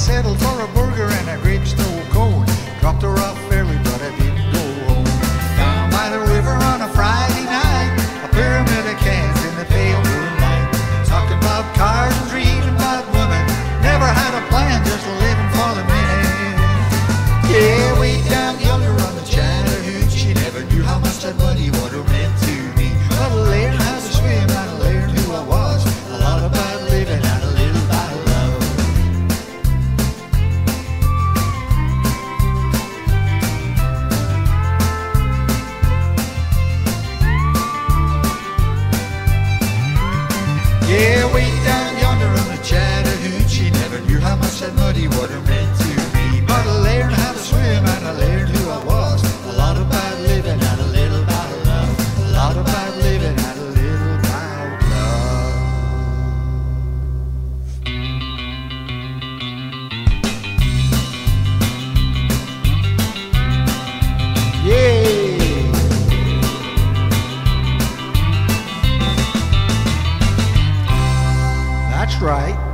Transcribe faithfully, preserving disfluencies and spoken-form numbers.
settled for a burger and a grape snow cone. Dropped her off early, but I didn't go home. Down by the river on a Friday night, a pyramid of cans in the pale moonlight. Talking about cars and dreaming about women. Never had a plan, just living for the minute. Yeah, way down yonder on the Chattahoochee, she never knew how much that muddy water meant to me. But I learned how to swim and I learned who I was. A lot about living and a little about love. Yeah, way down yonder on the Chattahoochee, she never knew how much that muddy water meant to me. But I learned how to swim and I learned who I was. A lot about living and a little about love. A lot about living and a little about love. Yeah. That's right.